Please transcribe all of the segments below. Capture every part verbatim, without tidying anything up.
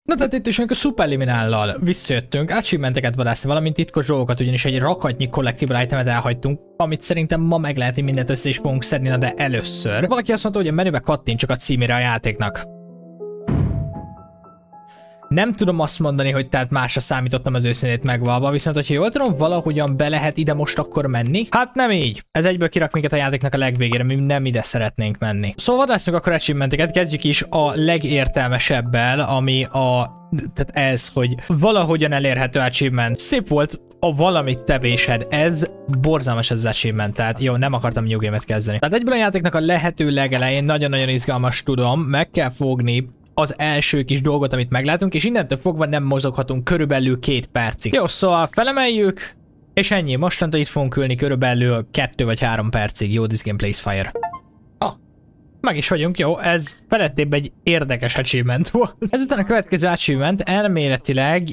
Na tehát itt is a Superliminállal visszajöttünk, achievementeket vadászni, valamint titkos dolgokat, ugyanis egy rakatnyi collectible itemet elhagytunk, amit szerintem ma meg lehet, hogy mindent össze is fogunk szedni, na de először. Valaki azt mondta, hogy a menübe kattintsak a címére a játéknak. Nem tudom azt mondani, hogy tehát másra számítottam az őszintét megvalva, viszont hogyha jól tudom, valahogyan be lehet ide most akkor menni. Hát nem így. Ez egyből kirak minket a játéknak a legvégére, mi nem ide szeretnénk menni. Szóval vadászunk akkor achievementeket, kezdjük is a legértelmesebbel, ami a... tehát ez, hogy valahogyan elérhető achievement. Szép volt a valamit tevésed, ez borzalmas ez az achievement, tehát jó, nem akartam New Game-et kezdeni. Tehát egyből a játéknak a lehető legelején nagyon-nagyon izgalmas tudom, meg kell fogni az első kis dolgot, amit meglátunk, és innentől fogva nem mozoghatunk körülbelül két percig. Jó, szóval felemeljük, és ennyi. Mostantól itt fogunk ülni körülbelül kettő vagy három percig. Jó, this game plays fire. Ah, meg is vagyunk, jó, ez felettébb egy érdekes achievement volt. Ezután a következő achievement elméletileg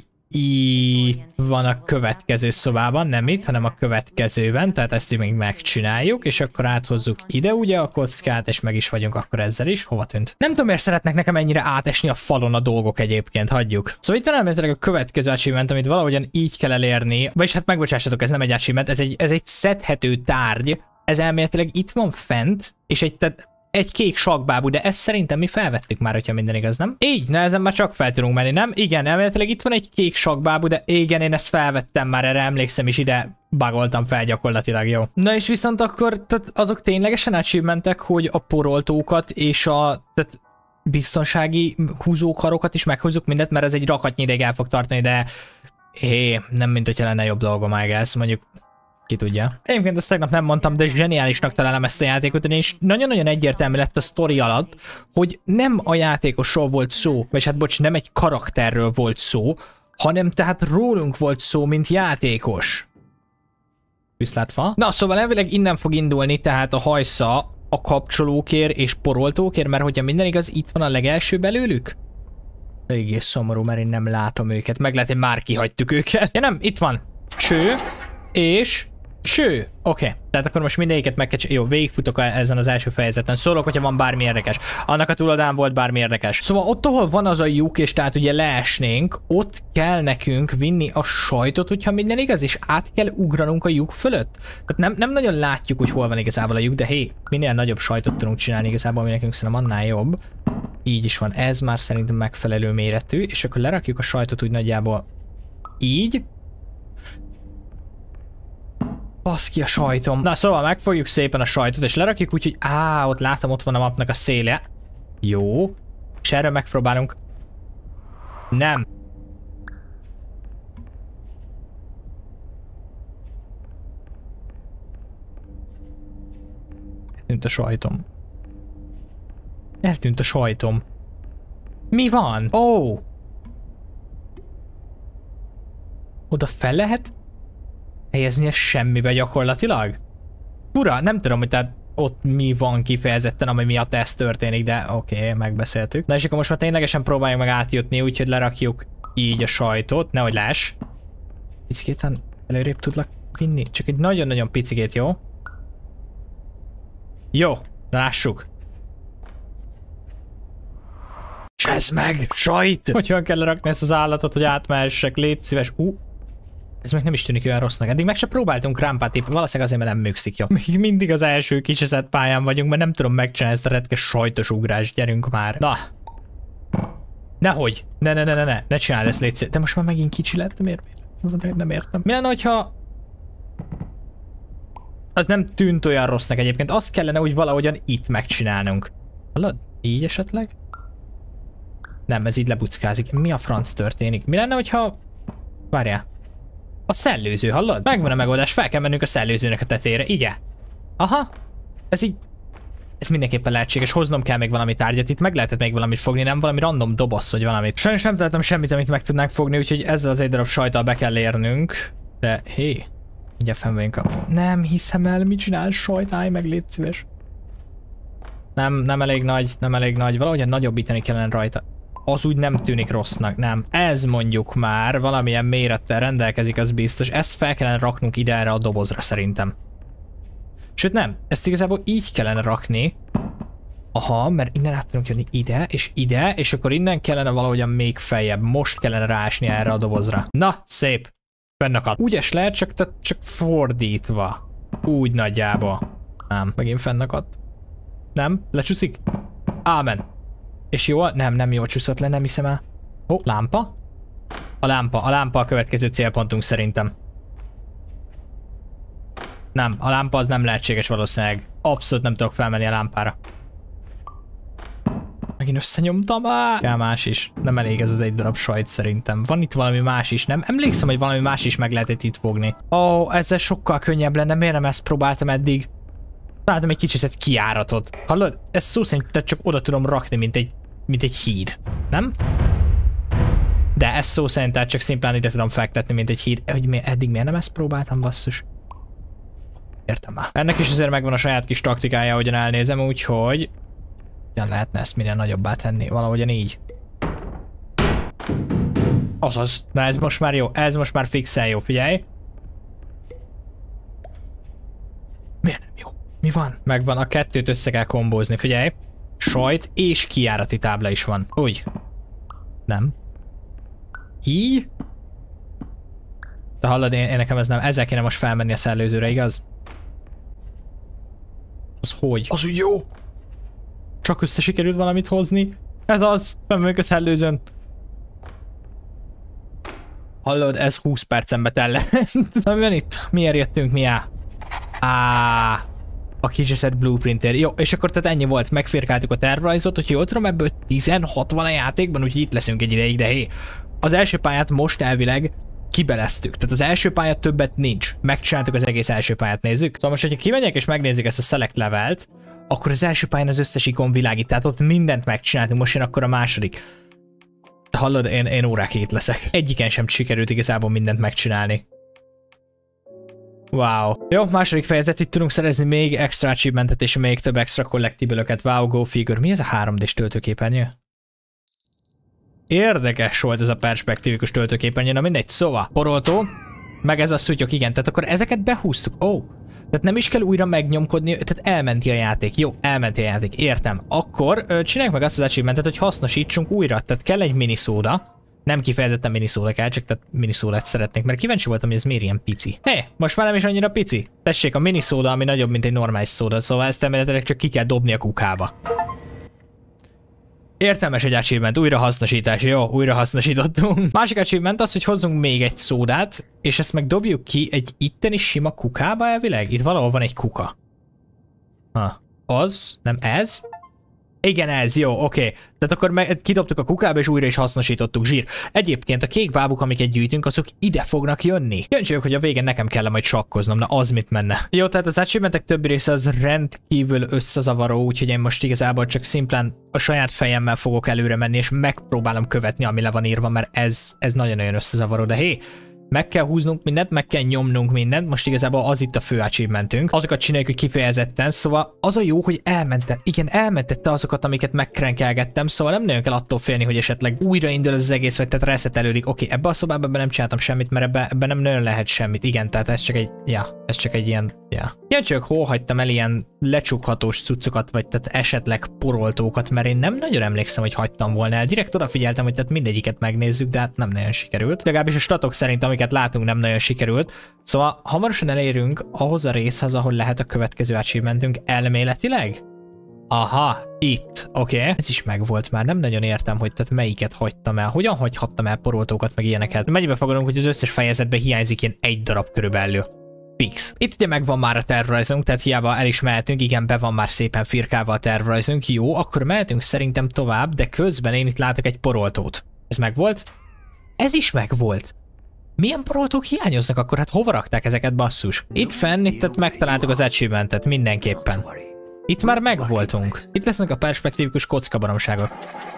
itt van a következő szobában, nem itt, hanem a következőben, tehát ezt még megcsináljuk, és akkor áthozzuk ide ugye a kockát, és meg is vagyunk akkor ezzel is. Hova tűnt? Nem tudom, miért szeretnek nekem ennyire átesni a falon a dolgok egyébként, hagyjuk. Szóval itt van elméletileg a következő achievement, amit valahogyan így kell elérni, vagyis hát megbocsássatok, ez nem egy achievement, ez egy, ez egy szedhető tárgy, ez elméletileg itt van fent, és egy, tehát egy kék sakkbábú, de ezt szerintem mi felvettük már, hogyha minden igaz, nem? Így, na ezen már csak fel tudunk menni, nem? Igen, elméletileg itt van egy kék sakkbábú, de igen, én ezt felvettem már, erre emlékszem is, ide bugoltam fel gyakorlatilag, jó. Na és viszont akkor tehát azok ténylegesen achievementek, hogy a poroltókat és a tehát biztonsági húzókarokat is meghúzzuk mindet, mert ez egy rakatnyi ideig el fog tartani, de hé, nem mint hogyha lenne jobb dolgom, I guess, mondjuk. Ki tudja. Egyébként ezt tegnap nem mondtam, de zseniálisnak találom ezt a játékot, és nagyon-nagyon egyértelmű lett a sztori alatt, hogy nem a játékosról volt szó, vagy hát bocs, nem egy karakterről volt szó, hanem tehát rólunk volt szó, mint játékos. Viszlátva. Na, szóval elvileg innen fog indulni tehát a hajsza a kapcsolókér és poroltókér, mert hogyha minden igaz, itt van a legelső belőlük. Egész szomorú, mert én nem látom őket. Meg lehet, hogy már kihagytuk őket. Ja nem, itt van. Cső. És... Ső, oké. Okay. Tehát akkor most mindegyiket meg kell... Jó, végigfutok ezen az első fejezeten. Szólok, hogyha van bármi érdekes. Annak a túloldalán volt bármi érdekes. Szóval ott, ahol van az a lyuk, és tehát ugye leesnénk, ott kell nekünk vinni a sajtot, hogyha minden igaz, és át kell ugranunk a lyuk fölött. Tehát nem, nem nagyon látjuk, hogy hol van igazából a lyuk, de hé, minél nagyobb sajtot tudunk csinálni igazából, ami nekünk szerintem annál jobb. Így is van. Ez már szerintem megfelelő méretű, és akkor lerakjuk a sajtot úgy nagyjából így. Baszki a sajtom. Na szóval megfogjuk szépen a sajtot, és lerakjuk úgy, hogy á, ott látom, ott van a mapnak a széle. Jó. És erről megpróbálunk. Nem. Eltűnt a sajtom. Eltűnt a sajtom. Mi van? Ó. Oh. Oda fel lehet helyezni ezt semmibe gyakorlatilag? Fura, nem tudom, hogy tehát ott mi van kifejezetten, ami miatt ez történik, de oké, okay, megbeszéltük. Na és akkor most már ténylegesen próbáljunk meg átjutni, úgyhogy lerakjuk így a sajtot, nehogy láss. Picikéten előrébb tudlak vinni, csak egy nagyon-nagyon picikét, jó? Jó, lássuk. Csezd meg, sajt! Hogyan kell lerakni ezt az állatot, hogy átmehessek, légy szíves. Uh. Ez még nem is tűnik olyan rossznak. Eddig meg se próbáltunk rámpát épp, valószínűleg azért, mert nem műkszik jó. Még mindig az első kiseszett pályán vagyunk, mert nem tudom megcsinálni ezt a retkes sajtos ugrást, gyerünk már. Na! Nehogy! Ne, ne, ne, ne, ne, ne csináld ezt, légy szíves. De most már megint kicsi lett, miért? miért? Nem értem. Mi lenne, hogyha... Az nem tűnt olyan rossznak egyébként. Azt kellene úgy valahogyan itt megcsinálnunk. Hallod? Így esetleg? Nem, ez így lebuckázik. Mi a franc történik? Mi lenne, hogyha... Várjál. A szellőző, hallod? Megvan a megoldás, fel kell mennünk a szellőzőnek a tetejére, igen. Aha. Ez így... Ez mindenképpen lehetséges, hoznom kell még valami tárgyat, itt meg lehetett még valamit fogni, nem valami random doboz, vagy valamit. Sajnos nem találtam semmit, amit meg tudnánk fogni, úgyhogy ezzel az egy darab sajttal be kell érnünk. De hé, mindjárt fenn vagyunk a... Nem hiszem el, mit csinál sajt, állj meg, légy szíves. Nem, nem elég nagy, nem elég nagy, valahogyan nagyobbítani kellene rajta. Az úgy nem tűnik rossznak, nem. Ez mondjuk már valamilyen mérettel rendelkezik, az biztos. Ezt fel kellene raknunk ide erre a dobozra szerintem. Sőt nem, ezt igazából így kellene rakni. Aha, mert innen át tudunk jönni ide, és ide, és akkor innen kellene valahogyan még feljebb. Most kellene rásni erre a dobozra. Na, szép. Fennakadt. Ügyes lehet, csak, csak fordítva. Úgy nagyjából. Nem, megint fennakadt. Nem? Lecsúszik? Ámen. És jó? Nem, nem jól csúszott le, nem hiszem el. Ó, oh, lámpa? A lámpa, a lámpa a következő célpontunk szerintem. Nem, a lámpa az nem lehetséges valószínűleg. Abszolút nem tudok felmenni a lámpára. Megint összenyomtam már. Kell más is. Nem elég ez az egy darab sajt szerintem. Van itt valami más is, nem? Emlékszem, hogy valami más is meg lehetett itt fogni. Ó, oh, ezzel sokkal könnyebb lenne. Miért nem ezt próbáltam eddig? Találtam egy kicsit egy kijáratot. Hallod? Ez szó szerint csak oda tudom rakni, mint egy, mint egy híd. Nem? De ez szó szerint tehát csak szimplán ide tudom fektetni, mint egy híd. Hogy mi, eddig miért nem ezt próbáltam, basszus? Értem már. Ennek is azért megvan a saját kis taktikája, ahogyan elnézem, úgyhogy... Hogyan lehetne ezt minél nagyobbá tenni? Valahogyan így. Azaz. Na ez most már jó. Ez most már fixen jó. Figyelj. Miért nem jó? Mi van? Megvan. A kettőt össze kell kombózni. Figyelj. Sajt és kijárati tábla is van. Úgy. Nem. Így? De hallod, én, én nekem ez nem. Ezzel kéne most felmenni a szellőzőre, igaz? Az hogy? Az úgy jó! Csak össze sikerült valamit hozni. Ez az! Fennmegyünk a szellőzőn. Hallod, ez húsz percen tel lehet. Na mi van itt? Miért jöttünk mi á? Á, a kicseszett blueprinter. Jó, és akkor tehát ennyi volt. Megfirkáltuk a tervrajzot, hogy jól tudom, ebből tizenhat van a játékban, úgyhogy itt leszünk egy ideig, de hé. Az első pályát most elvileg kibeleztük. Tehát az első pályát többet nincs. Megcsináltuk az egész első pályát, nézzük. Szóval most, hogyha kimegyek és megnézzük ezt a select levelt, akkor az első pályán az összes ikon világít, tehát ott mindent megcsináltunk, most jön akkor a második. Hallod, én, én órákig itt leszek. Egyiken sem sikerült igazából mindent megcsinálni. Wow. Jó, második fejezet, itt tudunk szerezni még extra achievementet és még több extra collectible-öket. Wow, go figure. Mi ez a három dés töltőképernyő? Érdekes volt ez a perspektívikus töltőképernyő, na mindegy, szóval. Poroltó, meg ez a szútyok, igen, tehát akkor ezeket behúztuk. Ó, oh. Tehát nem is kell újra megnyomkodni, tehát elmenti a játék. Jó, elmenti a játék, értem. Akkor ö, csináljuk meg azt az achievementet, hogy hasznosítsunk újra. Tehát kell egy miniszóda. Nem kifejezetten miniszóda kell, csak tehát miniszódát szeretnék, mert kíváncsi voltam, hogy ez miért ilyen pici. Hé, hey, most már nem is annyira pici. Tessék, a miniszóda, ami nagyobb, mint egy normális szóda, szóval ezt elméletileg csak ki kell dobni a kukába. Értelmes egy achievement, újrahasznosítás, jó, újrahasznosítottunk. Másik achievement az, hogy hozzunk még egy szódát, és ezt meg dobjuk ki egy itteni sima kukába elvileg. Itt valahol van egy kuka. Ha, az, nem ez? Igen, ez, jó, oké. Okay. Tehát akkor meg kidobtuk a kukába, és újra is hasznosítottuk, zsír. Egyébként a kék bábuk, amiket gyűjtünk, azok ide fognak jönni. Jöncsiök, hogy a végén nekem kell majd sakkoznom, na az mit menne. Jó, tehát az achievementek többi része az rendkívül összezavaró, úgyhogy én most igazából csak szimplán a saját fejemmel fogok előre menni, és megpróbálom követni, ami le van írva, mert ez, ez nagyon-nagyon összezavaró, de hé, meg kell húznunk mindent, meg kell nyomnunk mindent, most igazából az itt a fő achievementünk. Azokat csináljuk, hogy kifejezetten, szóval az a jó, hogy elmentett, igen, elmentette azokat, amiket megkrenkelgettem, szóval nem nagyon kell attól félni, hogy esetleg újraindul az egész, vagy tehát resetelődik. Oké, ebbe a szobában ebbe nem csináltam semmit, mert ebbe, ebbe nem nagyon lehet semmit. Igen, tehát ez csak egy, ja, ez csak egy ilyen, ja. Ilyen csak hol hagytam el ilyen lecsukhatós cuccokat, vagy tehát esetleg poroltókat, mert én nem nagyon emlékszem, hogy hagytam volna el. Direkt odafigyeltem, hogy tehát mindegyiket megnézzük, de hát nem nagyon sikerült. Legalábbis a statok szerint, amiket látunk, nem nagyon sikerült. Szóval hamarosan elérünk ahhoz a részhez, ahol lehet a következő achievementünk elméletileg. Aha, itt, oké. Okay. Ez is megvolt már, nem nagyon értem, hogy tehát melyiket hagytam el. Hogyan hagyhattam el poroltókat, meg ilyeneket. Mennyibe fogadunk, hogy az összes fejezetben hiányzik ilyen egy darab körülbelül. Fix. Itt ugye megvan már a tervrajzunk, tehát hiába el is mehetünk, igen, be van már szépen firkálva a tervrajzunk. Jó, akkor mehetünk szerintem tovább, de közben én itt látok egy poroltót. Ez megvolt? Ez is megvolt. Milyen poroltók hiányoznak akkor? Hát hova rakták ezeket, basszus? Itt fenn, itt tehát megtaláltuk az achievementet mindenképpen. Itt már megvoltunk. Itt lesznek a perspektívikus kockabaromságok.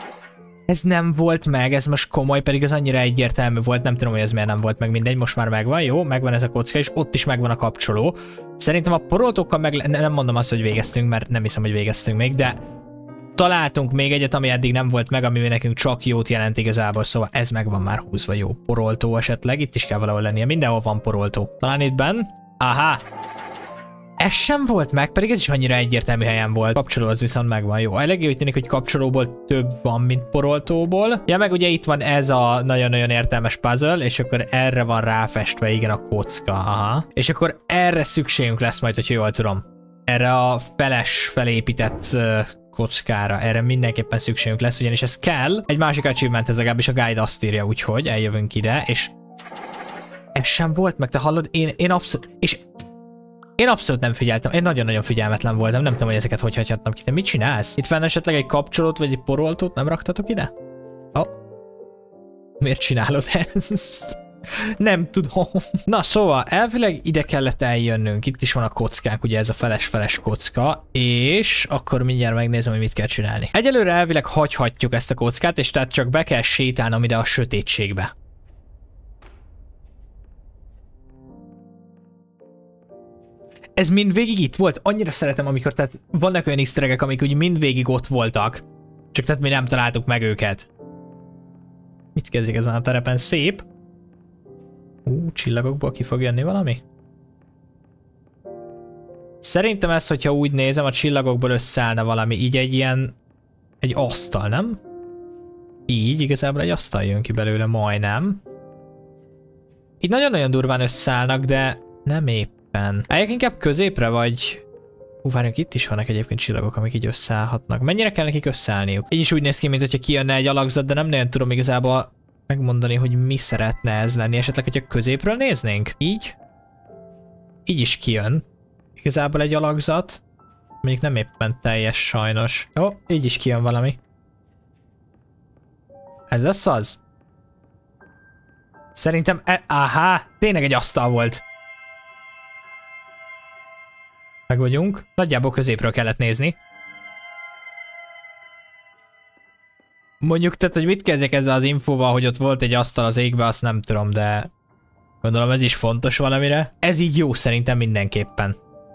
Ez nem volt meg, ez most komoly, pedig az annyira egyértelmű volt, nem tudom, hogy ez miért nem volt meg, mindegy, most már megvan, jó, megvan ez a kocka, és ott is megvan a kapcsoló. Szerintem a poroltókkal meg, nem mondom azt, hogy végeztünk, mert nem hiszem, hogy végeztünk még, de találtunk még egyet, ami eddig nem volt meg, ami nekünk csak jót jelent igazából, szóval ez megvan már húzva, jó. Poroltó esetleg, itt is kell valahol lennie, mindenhol van poroltó. Talán itt benn? Aha! Ez sem volt meg, pedig ez is annyira egyértelmű helyen volt. Kapcsoló az viszont megvan, jó. Elég úgy tűnik, hogy kapcsolóból több van, mint poroltóból. Ja, meg ugye itt van ez a nagyon-nagyon értelmes puzzle, és akkor erre van ráfestve, igen, a kocka. Aha. És akkor erre szükségünk lesz majd, hogyha jól tudom. Erre a feles, felépített uh, kockára, erre mindenképpen szükségünk lesz, ugyanis ez kell. Egy másik achievement, ez legalábbis a guide azt írja, úgyhogy eljövünk ide, és ez sem volt meg, te hallod? Én, én abszolút... És én abszolút nem figyeltem, én nagyon-nagyon figyelmetlen voltam, nem tudom, hogy ezeket hogy hagyhatnám ki. Te mit csinálsz? Itt fenn esetleg egy kapcsolót, vagy egy poroltót nem raktatok ide? Oh. Miért csinálod ezt? Nem tudom. Na szóval, elvileg ide kellett eljönnünk. Itt is van a kockánk, ugye ez a feles-feles kocka, és akkor mindjárt megnézem, hogy mit kell csinálni. Egyelőre elvileg hagyhatjuk ezt a kockát, és tehát csak be kell sétálnom ide a sötétségbe. Ez mindvégig itt volt? Annyira szeretem, amikor tehát vannak olyan easter egg-ek, amik úgy mindvégig ott voltak. Csak tehát mi nem találtuk meg őket. Mit kezdik ezen a terepen? Szép. Ú, csillagokból ki fog jönni valami? Szerintem ez, hogyha úgy nézem, a csillagokból összeállna valami. Így egy ilyen... Egy asztal, nem? Így, igazából egy asztal jön ki belőle, majdnem. Így nagyon-nagyon durván összeállnak, de nem épp. Álljak inkább középre, vagy... Hú, várjunk, itt is vannak egyébként csillagok, amik így összeállhatnak. Mennyire kell nekik összeállniuk? Így is úgy néz ki, mint hogyha kijönne egy alakzat, de nem nagyon tudom igazából megmondani, hogy mi szeretne ez lenni. Esetleg, hogyha középről néznénk? Így? Így is kijön. Igazából egy alakzat. Mondjuk nem éppen teljes sajnos. Ó, így is kijön valami. Ez lesz az? Szerintem... E Aha, tényleg egy asztal volt. Meg vagyunk. Nagyjából középről kellett nézni. Mondjuk, tehát, hogy mit kezdjek ezzel az infóval, hogy ott volt egy asztal az égbe, azt nem tudom, de gondolom ez is fontos valamire. Ez így jó szerintem mindenképpen.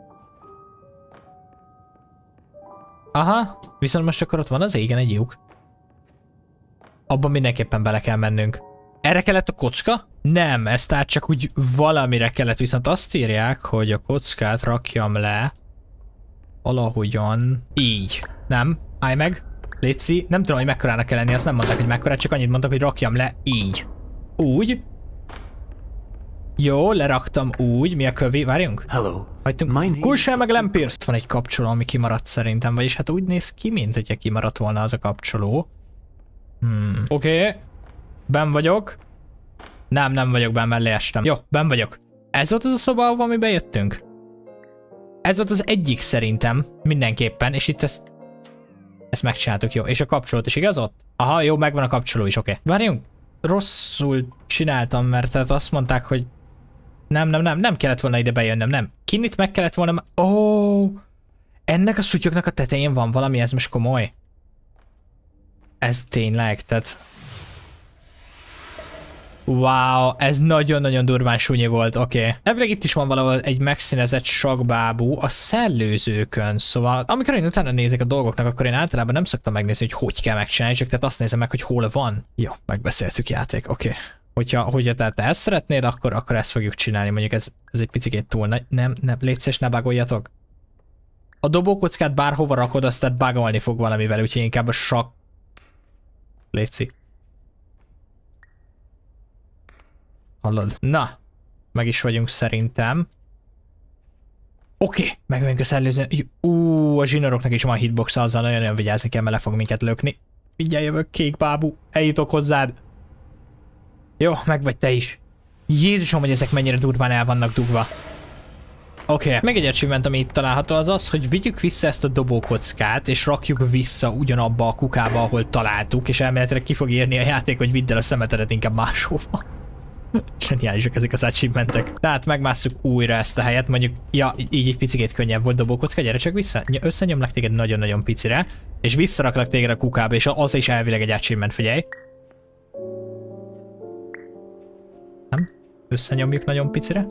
Aha, viszont most akkor ott van az égen egy lyuk. Abban mindenképpen bele kell mennünk. Erre kellett a kocka? Nem, ez tehát csak úgy valamire kellett, viszont azt írják, hogy a kockát rakjam le valahogyan így. Nem? Állj meg. Léci. Nem tudom, hogy mekkorának kell lenni, azt nem mondták, hogy mekkorát, csak annyit mondtak, hogy rakjam le így. Úgy. Jó, leraktam úgy. Mi a kövi? Várjunk. Hello. Hagytunk. Kulsel meg Lempirst. Van egy kapcsoló, ami kimaradt szerintem, vagyis hát úgy néz ki, mint hogyha kimaradt volna az a kapcsoló. Hmm. Oké. Okay. Ben vagyok. Nem, nem vagyok benn, mellé estem. Jó, benn vagyok. Ez volt az a szoba, ahova mi bejöttünk? Ez volt az egyik szerintem, mindenképpen, és itt ezt... Ezt megcsináltuk, jó. És a kapcsolót is igaz ott? Aha, jó, megvan a kapcsoló is, oké. Okay. Várjunk, rosszul csináltam, mert tehát azt mondták, hogy... Nem, nem, nem, nem kellett volna ide bejönnöm, nem. Kinnit meg kellett volna... Ó, oh, ennek a szutyoknak a tetején van valami, ez most komoly. Ez tényleg, tehát... Wow, ez nagyon-nagyon durván súnyi volt, oké. Okay. Elvileg itt is van valahol egy megszínezett sakkbábú a szellőzőkön, szóval amikor én utána nézek a dolgoknak, akkor én általában nem szoktam megnézni, hogy hogy kell megcsinálni, csak tehát azt nézem meg, hogy hol van. Jó, megbeszéltük, játék, oké. Okay. Hogyha, hogyha tehát te ezt szeretnéd, akkor, akkor ezt fogjuk csinálni, mondjuk ez, ez egy picikét túl nagy. Nem, nem, légy szíves, ne bugoljatok. A dobókockát bárhova rakod, azt tehát bugolni fog valamivel, úgyhogy inkább a sakk... Léci. Hallod? Na, meg is vagyunk szerintem. Oké, okay, meg vagyunk a szellőzőn. Ú, a zsinóroknak is van hitboxa, azzal nagyon-nagyon vigyázni kell, mert le fog minket lökni. Mindjárt jövök, kék bábú, eljutok hozzád. Jó, meg vagy te is. Jézusom, hogy ezek mennyire durván el vannak dugva. Oké, okay. Meg egy achievement, ami itt található, az az, hogy vigyük vissza ezt a dobókockát, és rakjuk vissza ugyanabba a kukába, ahol találtuk, és elméletileg ki fog írni a játék, hogy vidd el a szemetedet inkább máshova. Zseniálisak ezek az achievementek. Tehát megmásszuk újra ezt a helyet, mondjuk, ja, így egy picikét könnyebb volt dobókocka, gyere csak vissza, összenyomlak téged nagyon-nagyon picire, és visszaraklak téged a kukába, és az is elvileg egy achievement, figyelj. Nem? Összenyomjuk nagyon picire.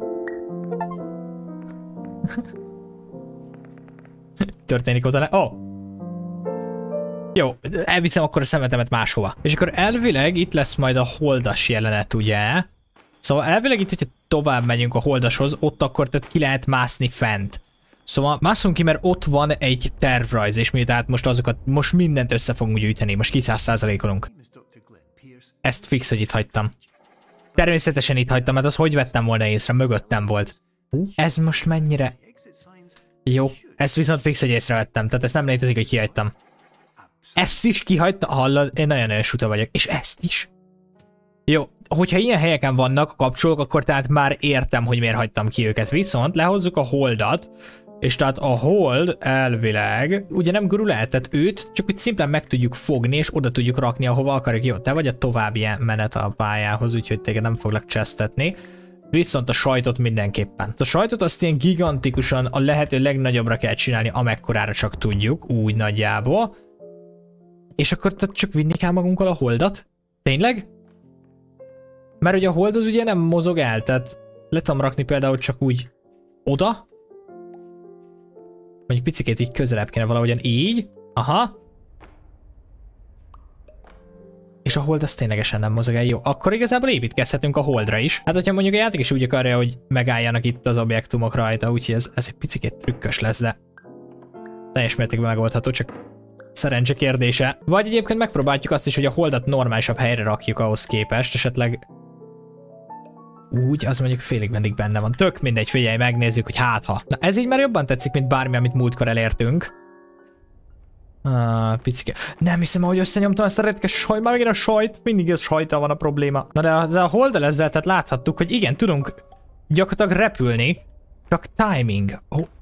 Történik oda le? Ó! Oh. Jó, elviszem akkor a szemetemet máshova. És akkor elvileg itt lesz majd a holdas jelenet, ugye? Szóval elvileg itt, hogyha tovább megyünk a holdashoz, ott akkor tehát ki lehet mászni fent. Szóval mászunk ki, mert ott van egy tervrajz, és mi tehát most azokat, most mindent össze fogunk gyűjteni, most ki száz százalékolunk. Ezt fix, hogy itt hagytam. Természetesen itt hagytam, mert az hogy vettem volna észre, mögöttem volt. Ez most mennyire... Jó, ezt viszont fix, hogy észrevettem, tehát ezt nem létezik, hogy kihagytam. Ezt is kihagytam, hallod? Én nagyon-nagyon suta vagyok, és ezt is. Jó, hogyha ilyen helyeken vannak a kapcsolók, akkor tehát már értem, hogy miért hagytam ki őket. Viszont lehozzuk a holdat, és tehát a hold elvileg ugye nem gurul el, tehát őt csak úgy szimplán meg tudjuk fogni, és oda tudjuk rakni, ahova akarjuk. Jó, te vagy a további menet a pályához, úgyhogy téged nem foglak csesztetni. Viszont a sajtot mindenképpen. A sajtot azt ilyen gigantikusan a lehető legnagyobbra kell csinálni, amekkorára csak tudjuk, úgy nagyjából. És akkor csak vinni kell magunkkal a holdat? Tényleg? Mert ugye a hold az ugye nem mozog el, tehát le tudom rakni például csak úgy oda. Mondjuk picikét így közelebb kéne valahogyan így. Aha. És a hold az ténylegesen nem mozog el. Jó, akkor igazából építkezhetünk a holdra is. Hát hogyha mondjuk a játék is úgy akarja, hogy megálljanak itt az objektumok rajta, úgyhogy ez, ez egy picikét trükkös lesz, de teljes mértékben megoldható, csak szerencse kérdése. Vagy egyébként megpróbáljuk azt is, hogy a holdat normálisabb helyre rakjuk ahhoz képest, esetleg úgy, az mondjuk félig meddig benne van. Tök mindegy, figyelj, megnézzük, hogy hátha. Na ez így már jobban tetszik, mint bármi, amit múltkor elértünk. Ah, picike. Nem hiszem, ahogy összenyomtam ezt a retkes sajt, már megint a sajt, mindig az sajttal van a probléma. Na de az a holddal ezzel, tehát láthattuk, hogy igen, tudunk gyakorlatilag repülni, csak timing. Oh. Oké.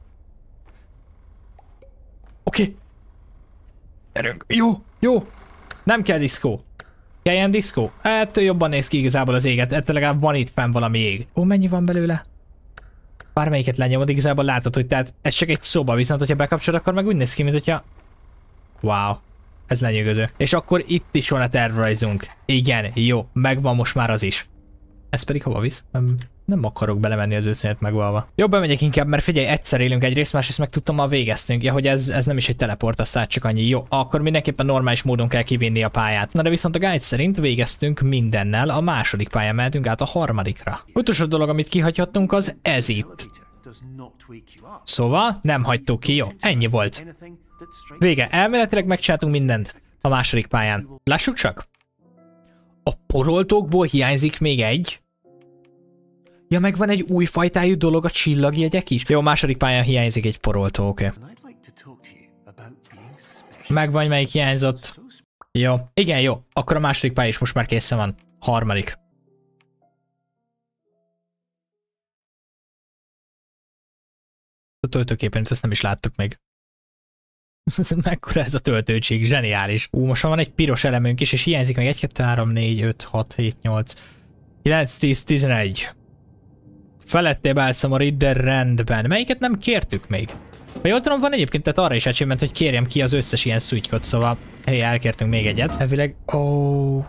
Okay. Gyerünk. Jó, jó. Nem kell diszkó. Kelljen diszkó? Ettől jobban néz ki igazából az éget, ettől legalább van itt fenn valami ég. Ó, mennyi van belőle? Bármelyiket lenyomod, igazából látod, hogy tehát ez csak egy szoba, viszont hogyha bekapcsolod, akkor meg úgy néz ki, mint hogyha... Wow, ez lenyűgöző. És akkor itt is van a tervrajzunk. Igen, jó, megvan most már az is. Ez pedig hova visz? Nem, nem akarok belemenni az őszintét megvalva. Jobb bemegyek inkább, mert figyelj, egyszer élünk egyrészt, másrészt meg tudtam, ma végeztünk. Ja, hogy ez, ez nem is egy teleport, aztán csak annyi. Jó, akkor mindenképpen normális módon kell kivinni a pályát. Na de viszont a guide szerint végeztünk mindennel, a második pályán mehetünk át a harmadikra. Utolsó dolog, amit kihagyhattunk, az ez itt. Szóval nem hagytuk ki, jó, ennyi volt. Vége, elméletileg megcsináltunk mindent a második pályán. Lássuk csak. A poroltókból hiányzik még egy. Ja, meg van egy új fajtájú dolog, a csillagjegyek is. Jó, a második pályán hiányzik egy poroltó, oké. Okay. Megvan, melyik hiányzott. Jó, igen, jó. Akkor a második pálya is most már készen van. Harmadik. A töltőképen, ezt nem is láttuk még. Mekkora ez a töltőtség, zseniális. Ú, most van egy piros elemünk is, és hiányzik még egy, kettő, három, négy, öt, hat, hét, nyolc, kilenc, tíz, tizenegy. Felettébb elszomorít, de rendben. Melyiket nem kértük még? Ha jól tudom, van egyébként, tehát arra is achievement, hogy kérjem ki az összes ilyen szutykot, szóval hé, elkértünk még egyet. Elvileg, ó. Oh.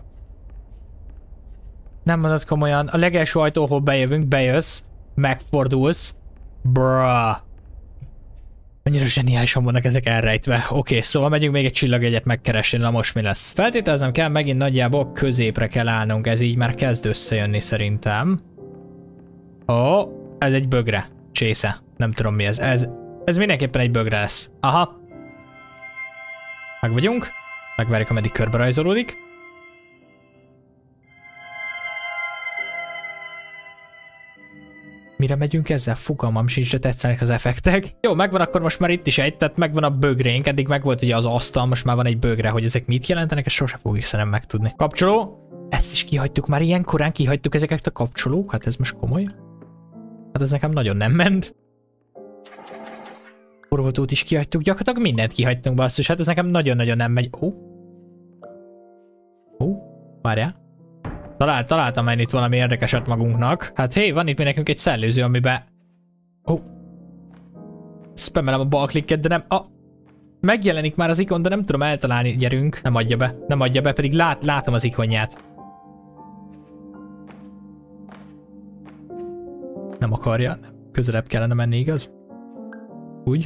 Nem mondod komolyan, a legelső ajtóhol bejövünk, bejössz, megfordulsz. Bruh. Annyira zseniálisan vannak ezek elrejtve. Oké, okay, szóval megyünk még egy csillagjegyet megkeresni, na most mi lesz? Feltételezem kell, megint nagyjából középre kell állnunk, ez így már kezd összejönni szerintem. Ó, oh, ez egy bögre. Csésze. Nem tudom mi ez. Ez, ez mindenképpen egy bögre lesz. Aha. Meg vagyunk. Megvárjuk, ameddig körbe rajzolódik. Mire megyünk ezzel? Fogalmam sincs, de tetszenek az effektek. Jó, megvan akkor most már itt is egy, tehát megvan a bögrénk. Eddig megvolt ugye az asztal, most már van egy bögre, hogy ezek mit jelentenek, ezt sose fogjuk szerintem megtudni. Kapcsoló. Ezt is kihagytuk, már ilyen korán kihagytuk ezeket a kapcsolókat, ez most komoly? Hát ez nekem nagyon nem ment. Poroltót is kihagytuk, gyakorlatilag mindent kihagytunk, basszus, hát ez nekem nagyon-nagyon nem megy. Ó. Ó, várjál. Talált, találtam én itt valami érdekeset magunknak. Hát hé, van itt mi nekünk egy szellőző, amiben... Ó. Spamelem a bal klikket, de nem... Ah. Megjelenik már az ikon, de nem tudom eltalálni. Gyerünk. Nem adja be. Nem adja be, pedig lát, látom az ikonját. Nem akarja. Közelebb kellene menni, igaz? Úgy.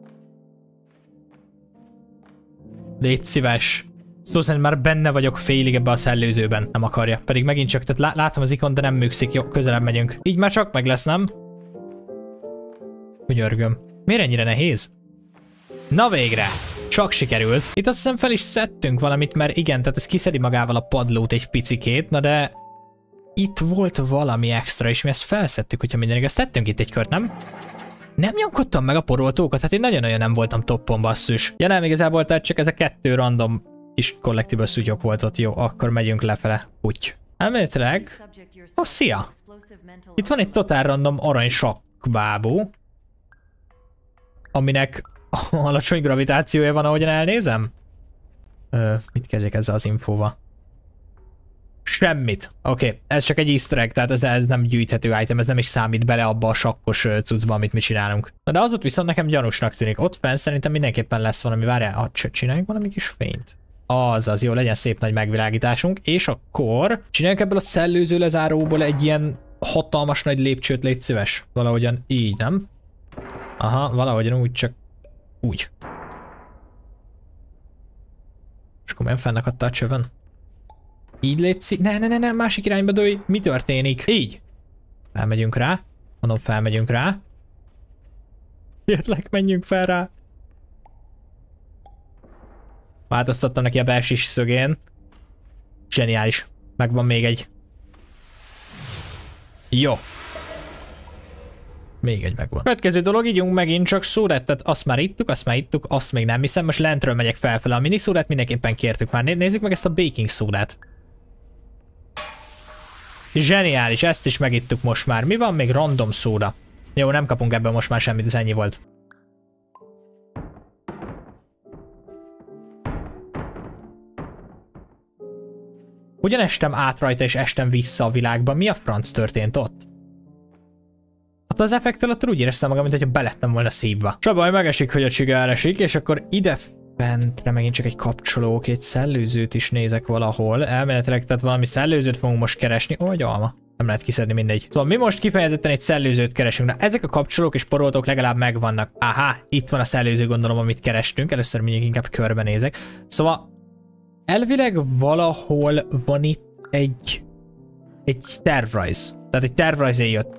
Légy szíves. Szóval szerintem már benne vagyok félig ebbe a szellőzőben. Nem akarja. Pedig megint csak, tehát lá látom az ikon, de nem műkszik. Jó, közelebb megyünk. Így már csak meg lesz, nem? Könyörgöm. Miért ennyire nehéz? Na végre! Csak sikerült. Itt azt hiszem fel is szedtünk valamit, mert igen, tehát ez kiszedi magával a padlót egy picikét, na de itt volt valami extra, és mi ezt felszedtük, hogyha minden igaz. Tettünk itt egy kört, nem? Nem nyomkodtam meg a poroltókat, hát én nagyon-nagyon nem voltam toppon, basszus. Ja nem, igazából tehát csak ez a kettő random is collectible szúgyok volt ott. Jó, akkor megyünk lefele. Úgy. Elméletileg... Ó, oh, szia! Itt van egy totál random arany sakkbábú, aminek alacsony gravitációja van, ahogyan elnézem. Ö, mit kezdjek ezzel az infóval? Semmit. Oké, okay. Ez csak egy easter egg, tehát ez, ez nem gyűjthető item, ez nem is számít bele abba a sakkos cuccba, amit mi csinálunk. Na de az ott viszont nekem gyanúsnak tűnik. Ott fenn szerintem mindenképpen lesz valami, várjál, ah, csináljunk valami kis fényt. Azaz, jó, legyen szép nagy megvilágításunk, és akkor csináljunk ebből a szellőző lezáróból egy ilyen hatalmas nagy lépcsőt, légy szíves. Valahogyan így, nem? Aha, valahogyan úgy, csak úgy. És komolyan fennakadta a csövön. Így légy szí... Ne, ne, ne, ne, másik irányba dőj. Mi történik? Így. Felmegyünk rá. Mondom, felmegyünk rá. Kérlek, menjünk fel rá. Változtattam neki a belső szögén. Zseniális. Megvan még egy. Jó. Még egy megvan. Következő dolog, ígyunk megint csak szórettet, azt már ittuk, azt már ittuk, azt még nem hiszem. Most lentről megyek felfele. A mini szódát mindenképpen kértük már. Nézzük meg ezt a baking szódát. Zseniális, ezt is megittuk most már. Mi van még? Random szóda. Jó, nem kapunk ebből most már semmit, ez ennyi volt. Ugyan estem át rajta és estem vissza a világba. Mi a franc történt ott? Hát az effekt alatt úgy éreztem magam, mintha belettem volna szívva. És a baj megesik, hogy a csiga elesik, és akkor ide fentre megint csak egy kapcsoló, egy szellőzőt is nézek valahol. Elméletileg, tehát valami szellőzőt fogunk most keresni. Ó, egy alma. Nem lehet kiszedni, mindegy. Szóval mi most kifejezetten egy szellőzőt keresünk. Na, ezek a kapcsolók és poroltók legalább megvannak. Aha, itt van a szellőző, gondolom, amit kerestünk. Először mindig inkább körbenézek. Szóval elvileg valahol van itt egy egy tervrajz. Tehát egy tervrajz jött.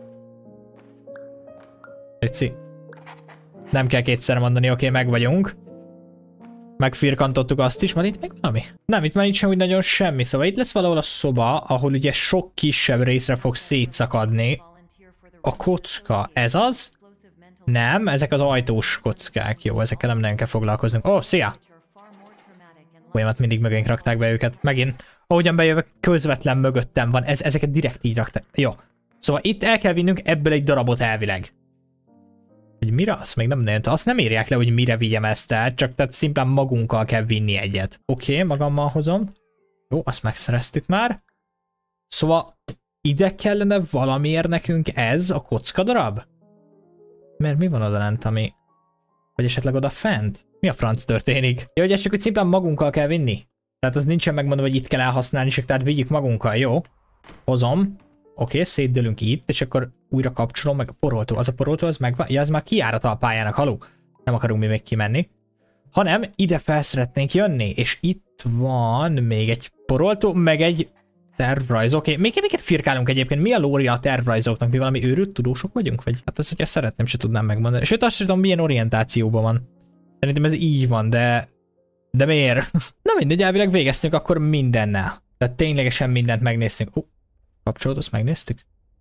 Léci. Nem kell kétszer mondani, oké, okay, meg vagyunk. Megfirkantottuk azt is, van itt még valami? Nem, itt már nincsen úgy nagyon semmi, szóval itt lesz valahol a szoba, ahol ugye sok kisebb részre fog szétszakadni. A kocka, ez az? Nem, ezek az ajtós kockák, jó, ezekkel nem nagyon kell foglalkoznunk. Ó, oh, szia! Folyamat mindig mögénk rakták be őket, megint. Ahogyan bejövök, közvetlen mögöttem van, ez, ezeket direkt így rakták. Jó, szóval itt el kell vinnünk ebből egy darabot elvileg. Hogy mire? Azt még nem nagyon, azt nem írják le, hogy mire vigyem ezt el, csak tehát szimplán magunkkal kell vinni egyet. Oké, okay, magammal hozom. Jó, azt megszereztük már. Szóval ide kellene valamiért nekünk ez a kocka darab? Mert mi van oda lent, ami... Vagy esetleg oda fent? Mi a franc történik? Jó, hogy ezt csak hogy szimplán magunkkal kell vinni. Tehát az nincsen megmondva, hogy itt kell elhasználni, csak tehát vigyük magunkkal, jó? Hozom. Oké, okay, szétdőlünk itt, és akkor újra kapcsolom meg a poroltó. Az a poroltó, az meg... Ja, ez már kijárata a pályának, haló? Nem akarunk mi még kimenni. Hanem ide fel szeretnénk jönni, és itt van még egy poroltó, meg egy tervrajz. Oké, okay. Még miket firkálunk egyébként? Mi a lória a tervrajzoknak? Mi valami őrült tudósok vagyunk? Vagy hát ezt, hogyha szeretném, se tudnám megmondani. Sőt, azt sem tudom, milyen orientációban van. Szerintem ez így van, de... De miért? Na mindegy, elvileg végeztünk akkor mindennel. Tehát ténylegesen mindent megnéztünk. Uh, kapcsolót, azt megnéztük?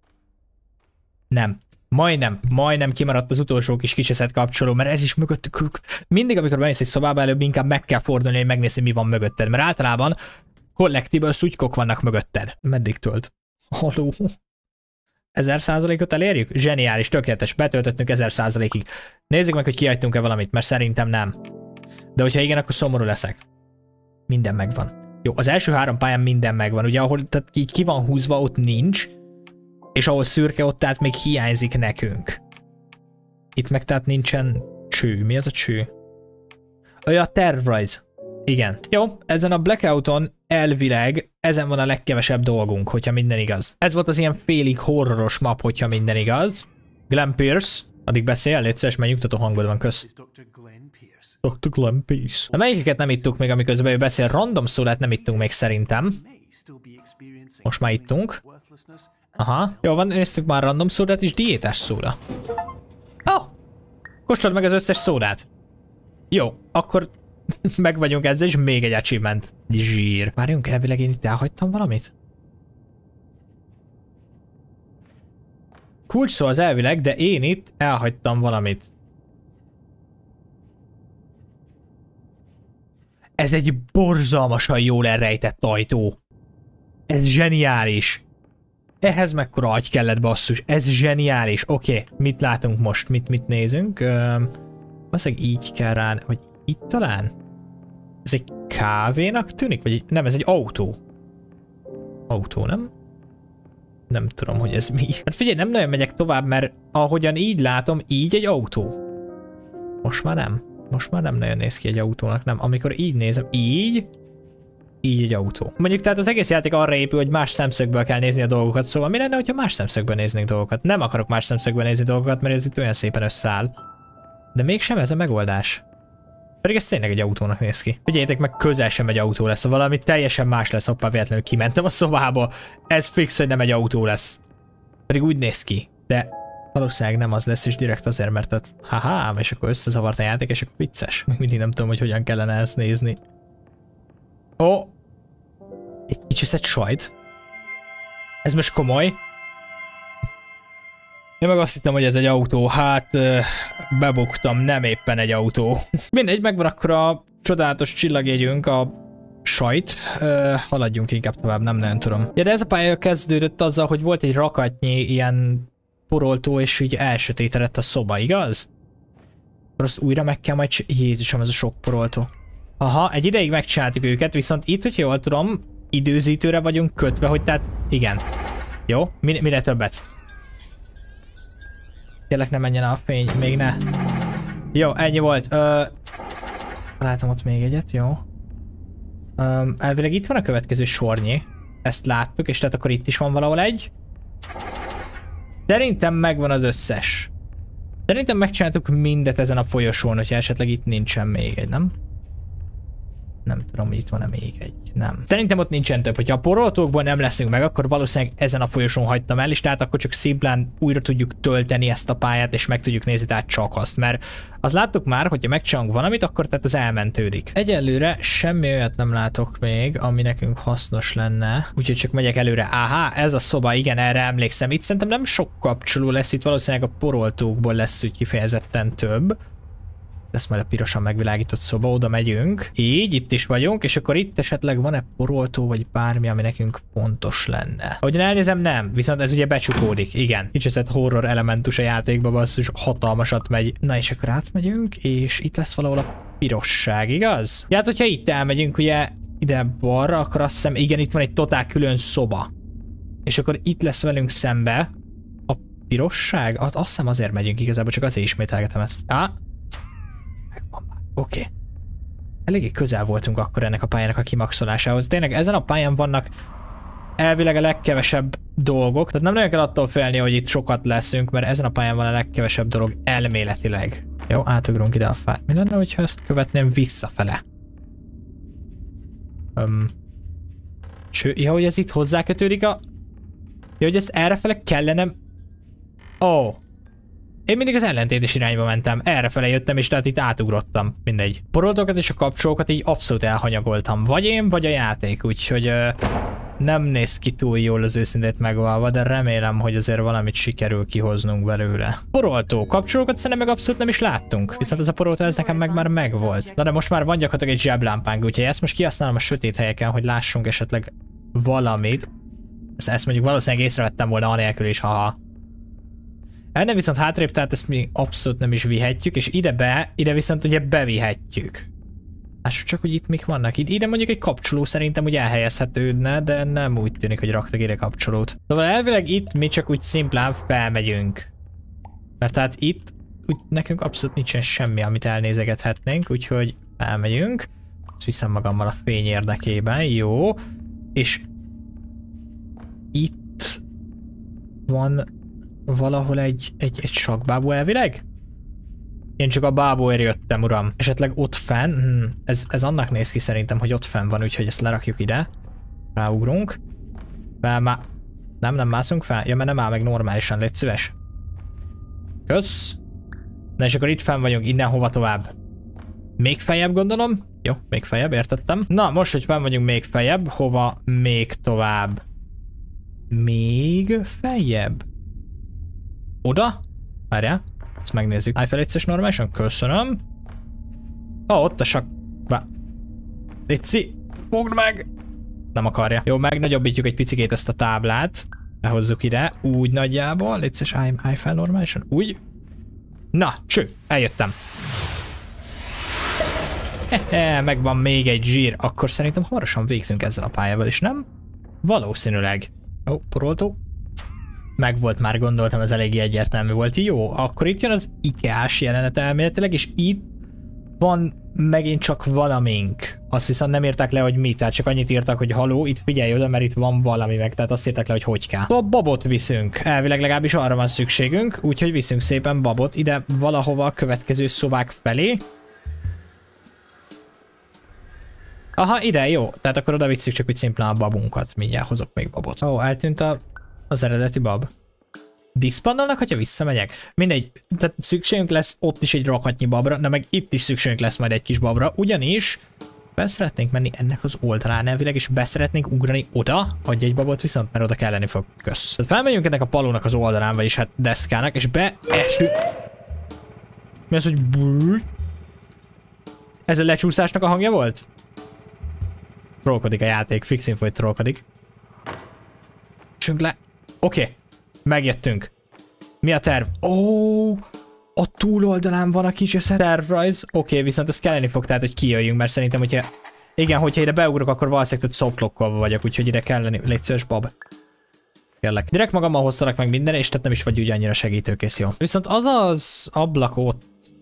Nem. Majdnem, majdnem kimaradt az utolsó kis kicseszett kapcsoló, mert ez is mögöttük. Mindig, amikor bemész egy szobába, előbb inkább meg kell fordulni, hogy megnézni, mi van mögötted. Mert általában collectible szutykok vannak mögötted. Meddig tölt? Haló. ezer százalékot elérjük? Zseniális, tökéletes. Betöltöttünk ezer százalékig. Nézzük meg, hogy kihagytunk-e valamit, mert szerintem nem. De hogyha igen, akkor szomorú leszek. Minden megvan. Jó, az első három pályán minden megvan. Ugye, ahol tehát így ki van húzva, ott nincs. És ahol szürke, ott tehát még hiányzik nekünk. Itt meg tehát nincsen cső. Mi az a cső? Olyan a tervrajz. Igen. Jó, ezen a Blackouton elvileg ezen van a legkevesebb dolgunk, hogyha minden igaz. Ez volt az ilyen félig horroros map, hogyha minden igaz. Glenn Pierce. Addig beszél, légy szíves, mert nyugtató hangod van, kösz. doktor Glenn Pierce. Na melyikeket nem ittuk még, amiközben ő beszél? Random szólát nem ittunk még szerintem. Most már ittunk. Aha. Jó van, néztük már random szólát és diétás szóla. Oh! Kóstold meg az összes szódát. Jó, akkor meg vagyunk ezzel, és még egy achievement. Zsír. Várjunk, elvileg én itt elhagytam valamit? Kulcs szó az elvileg, de én itt elhagytam valamit. Ez egy borzalmasan jól elrejtett ajtó. Ez zseniális. Ehhez mekkora agy kellett, basszus. Ez zseniális. Oké, okay. Mit látunk most? Mit, mit nézünk? Üm, valószínűleg így kell rá, vagy itt talán? Ez egy kávénak tűnik? Vagy nem, ez egy autó. Autó, nem? Nem tudom, hogy ez mi. Hát figyelj, nem nagyon megyek tovább, mert ahogyan így látom, így egy autó. Most már nem. Most már nem nagyon néz ki egy autónak, nem. Amikor így nézem, így, így egy autó. Mondjuk tehát az egész játék arra épül, hogy más szemszögből kell nézni a dolgokat, szóval mi lenne, hogyha más szemszögből néznénk dolgokat? Nem akarok más szemszögből nézni dolgokat, mert ez itt olyan szépen összeáll. De mégsem ez a megoldás. Pedig ez tényleg egy autónak néz ki. Figyeljétek meg, közel sem egy autó lesz, valami teljesen más lesz, hoppá, véletlenül kimentem a szobába. Ez fix, hogy nem egy autó lesz. Pedig úgy néz ki, de valószínűleg nem az lesz, és direkt azért, mert tehát haha, és akkor összezavart a játék, és akkor vicces. Mindig nem tudom, hogy hogyan kellene ezt nézni. Ó! Oh. Egy kicsit sajt. Ez most komoly. Én meg azt hittem, hogy ez egy autó. Hát bebuktam, nem éppen egy autó. Mindegy, megvan akkor a csodálatos csillagjegyünk, a sajt. Uh, haladjunk inkább tovább, nem nagyon tudom. Ja, de ez a pálya kezdődött azzal, hogy volt egy rakatnyi ilyen poroltó, és így elsötétedett a szoba, igaz? Akkor azt újra meg kell majd... Jézusom, ez a sok poroltó. Aha, egy ideig megcsináltuk őket, viszont itt, hogy jól tudom, időzítőre vagyunk kötve, hogy tehát... Igen. Jó, Mi mire többet? Tényleg ne menjen a fény, még ne. Jó, ennyi volt. Ö... Látom ott még egyet, jó. Um, elvileg itt van a következő sornyi. Ezt láttuk, és tehát akkor itt is van valahol egy. Szerintem megvan az összes. Szerintem megcsináltuk mindet ezen a folyosón, hogyha esetleg itt nincsen még egy, nem? Nem tudom, hogy itt van-e még egy. Nem. Szerintem ott nincsen több. Hogyha a poroltókból nem leszünk meg, akkor valószínűleg ezen a folyosón hagytam el, és tehát akkor csak szimplán újra tudjuk tölteni ezt a pályát, és meg tudjuk nézni tehát csak azt, mert azt láttuk már, hogyha megcsinálunk valamit, akkor tehát az elmentődik. Egyelőre semmi olyat nem látok még, ami nekünk hasznos lenne, úgyhogy csak megyek előre. Áhá, ez a szoba, igen, erre emlékszem. Itt szerintem nem sok kapcsoló lesz, itt valószínűleg a poroltókból lesz úgy kifejezetten több. Lesz majd a pirosan megvilágított szoba, oda megyünk. Így, itt is vagyunk, és akkor itt esetleg van-e poroltó, vagy bármi, ami nekünk fontos lenne. Ahogyan elnézem, nem, viszont ez ugye becsukódik, igen. Kicsit horror elementus a játékba, basszus, hatalmasat megy. Na és akkor átmegyünk, és itt lesz valahol a pirosság, igaz? Ja, hát hogyha itt elmegyünk, ugye ide balra, akkor azt hiszem, igen, itt van egy totál külön szoba. És akkor itt lesz velünk szembe a pirosság? Azt hiszem azért megyünk igazából, csak azért ismételgetem ezt. Á. Oké. Okay. Eléggé közel voltunk akkor ennek a pályának a kimaxolásához. Tényleg ezen a pályán vannak elvileg a legkevesebb dolgok. Tehát nem nagyon kell attól félni, hogy itt sokat leszünk, mert ezen a pályán van a legkevesebb dolog elméletileg. Jó, átugrunk ide a fát. Mi lenne, hogyha ezt követném visszafele? Um, Cső, ja, hogy ez itt hozzákötődik a... Ja, hogy ezt errefele kellene... Ó. Oh. Én mindig az ellentétes irányba mentem, errefele jöttem, és tehát itt átugrottam, mindegy. Poroltókat és a kapcsolókat így abszolút elhanyagoltam, vagy én, vagy a játék, úgyhogy ö, nem néz ki túl jól az őszintét megvalva, de remélem, hogy azért valamit sikerül kihoznunk belőle. Poroltó, kapcsolókat szerintem meg abszolút nem is láttunk, viszont ez a poroltó ez nekem meg már megvolt. Na de most már van gyakorlatilag egy zseblámpánk, úgyhogy ezt most kihasználom a sötét helyeken, hogy lássunk esetleg valamit. Ezt, ezt mondjuk valószínűleg észrevettem volna anélkül is, haha. Ennél viszont hátrébb, tehát ezt mi abszolút nem is vihetjük, és ide be, ide viszont ugye bevihetjük. Lássuk csak, hogy itt mik vannak. Ide mondjuk egy kapcsoló szerintem úgy elhelyezhetődne, de nem úgy tűnik, hogy raktak ide kapcsolót. Szóval elvileg itt mi csak úgy szimplán felmegyünk. Mert tehát itt úgy nekünk abszolút nincsen semmi, amit elnézegethetnénk, úgyhogy felmegyünk. Ezt viszem magammal a fény érdekében, jó. És itt van valahol egy, egy, egy sakbábú elvileg? Én csak a bábúért jöttem, uram. Esetleg ott fenn? Hmm, ez, ez annak néz ki szerintem, hogy ott fenn van, úgyhogy ezt lerakjuk ide. Ráugrunk. Fel má... Nem, nem mászunk fel? Ja, mert nem áll meg normálisan, légy szíves. Kösz. Na és akkor itt fenn vagyunk, innen hova tovább? Még feljebb gondolom? Jó, még feljebb, értettem. Na, most, hogy fenn vagyunk még feljebb, hova még tovább? Még feljebb? Oda? Várjál, ezt megnézzük. Állj fel egyszer normálisan, köszönöm. Ó, oh, ott a sak... Bá. Léci, fogd meg! Nem akarja. Jó, megnagyobbítjuk egy picikét ezt a táblát. Behozzuk ide, úgy nagyjából. Léci, állj, állj fel normálisan, úgy. Na, cső, eljöttem. Hehe, megvan még egy zsír. Akkor szerintem hamarosan végzünk ezzel a pályával is, nem? Valószínűleg. Ó, poroltó. Megvolt már, gondoltam, ez eléggé egyértelmű volt. Jó, akkor itt jön az IKEA-s jelenet elméletileg, és itt van megint csak valamink. Azt viszont nem írták le, hogy mi, tehát csak annyit írtak, hogy haló, itt figyelj oda, mert itt van valami meg, tehát azt írták le, hogy hogy kell. A babot viszünk, elvileg legalábbis arra van szükségünk, úgyhogy viszünk szépen babot ide valahova a következő szobák felé. Aha, ide, jó, tehát akkor oda visszük csak úgy szimplán a babunkat, mindjárt hozok még babot. Ó, eltűnt a, az eredeti bab. Diszpannolnak, hogyha visszamegyek? Mindegy, tehát szükségünk lesz ott is egy rakatnyi babra, de meg itt is szükségünk lesz majd egy kis babra, ugyanis beszeretnénk menni ennek az oldalán elvileg, és beszeretnénk ugrani oda, adj egy babot viszont, mert oda kelleni fog. Kösz. Tehát felmegyünk ennek a palónak az oldalán, vagyis hát deszkának, és beesünk. Mi az, hogy búj? Ez a lecsúszásnak a hangja volt? Trollkodik a játék, fix info, hogy trollkodik. Csünk le. Oké. Okay. Megjöttünk. Mi a terv? Ó, a túloldalán van a kis tervrajz. Oké, okay, viszont ez kelleni fog, tehát hogy kijöjjünk, mert szerintem, hogyha... Igen, hogyha ide beugrok, akkor valószínűleg softlockolva vagyok, úgyhogy ide kelleni. Légy szíves, Bob. Kérlek. Direkt magammal hoztalak meg minden, és tehát nem is vagy úgy annyira segítőkész, jó. Viszont az az ablak ott...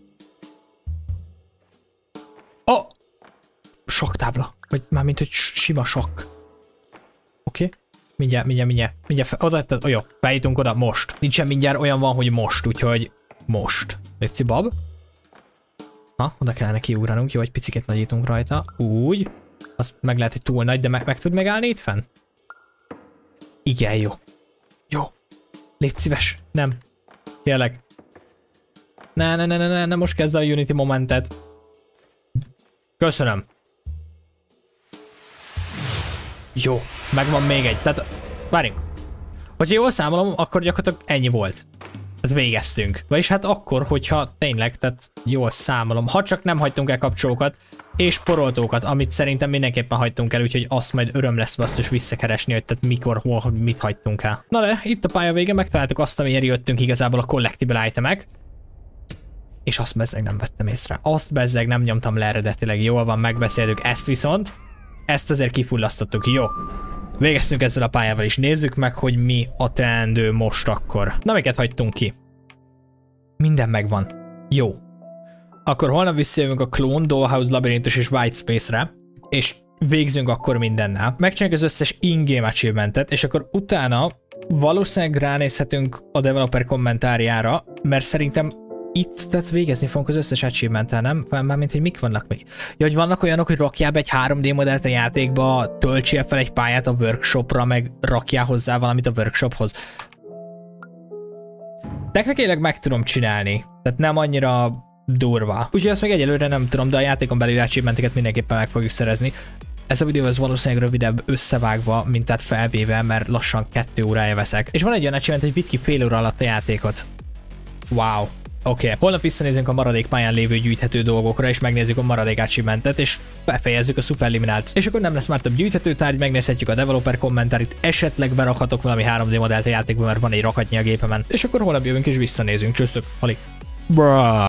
Oh! Saktábla. Vagy mármint, hogy sima sakk. Oké. Okay. Mindjárt, mindjárt, mindjárt, mindjárt fel, oda, oh, jó, bejutunk oda, most. Nincsen mindjárt olyan van, hogy most, úgyhogy most. Léci bab. Ha, oda kellene kiugranunk, jó, egy picit nagyítunk rajta. Úgy. Azt meg lehet, hogy túl nagy, de meg, meg tud megállni itt fenn? Igen, jó. Jó. Légy szíves. Nem. Kérlek. Ne, ne, ne, ne, ne, ne, most kezd a Unity momentet. Köszönöm. Jó, megvan még egy, tehát várjunk. Hogyha jól számolom, akkor gyakorlatilag ennyi volt. Tehát végeztünk. Vagyis hát akkor, hogyha tényleg, tehát jól számolom, ha csak nem hagytunk el kapcsolókat és poroltókat, amit szerintem mindenképpen hagytunk el, úgyhogy azt majd öröm lesz basszus visszakeresni, hogy tehát mikor, hol, hogy mit hagytunk el. Na de, itt a pálya vége, megtaláltuk azt, amire jöttünk igazából a collectible itemek. És azt bezzeg nem vettem észre. Azt bezzeg nem nyomtam le eredetileg, jól van, megbeszéltük ezt viszont. Ezt azért kifullasztottuk, jó. Végeztünk ezzel a pályával is, nézzük meg, hogy mi a teendő most akkor. Na, miket hagytunk ki? Minden megvan. Jó. Akkor holnap visszajövünk a Clone, Dollhouse, Labyrinthus és White Space-re, és végzünk akkor mindennel. Megcsináljuk az összes in-game achievementet, és akkor utána valószínűleg ránézhetünk a developer kommentárjára, mert szerintem itt, tehát végezni fogunk az összes achievement-tel, nem? Mármint, hogy mik vannak még? Ja, hogy vannak olyanok, hogy rakjál be egy három dé modellt a játékba, töltsél fel egy pályát a workshopra, meg rakjál hozzá valamit a workshophoz. Technikailag meg tudom csinálni, tehát nem annyira durva. Úgyhogy azt még egyelőre nem tudom, de a játékon belül achievementeket mindenképpen meg fogjuk szerezni. Ez a videó az valószínűleg rövidebb összevágva, mint tehát felvéve, mert lassan kettő órája veszek. És van egy olyan achievement, hogy vidd ki fél óra alatt a játékot. Wow. Oké, okay. Holnap visszanézünk a maradék pályán lévő gyűjthető dolgokra, és megnézzük a maradék achievementet, és befejezzük a Superliminalt. És akkor nem lesz már több gyűjthető tárgy, megnézhetjük a developer kommentárit, esetleg berakhatok valami három dé modellt a játékba, mert van egy rakatnyi a gépemen. És akkor holnap jövünk és visszanézünk. Csőztök, Hali. Bruh.